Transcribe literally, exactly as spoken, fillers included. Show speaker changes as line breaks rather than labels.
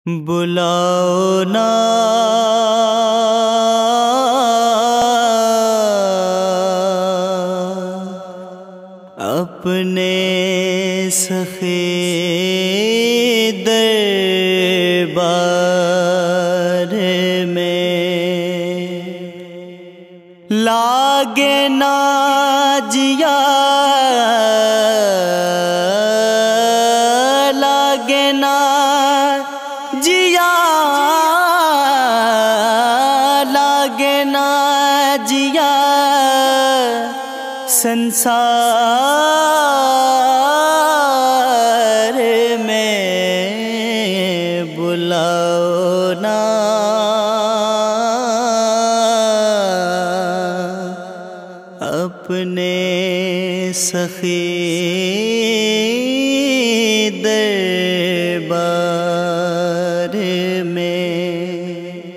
بلاؤ نا اپنے سخی دربار میں، لاگے نا جیا لاگے نا جیا لاگے نا جیا سنسار میں، بلاؤ نا اپنے سخی دربار میں۔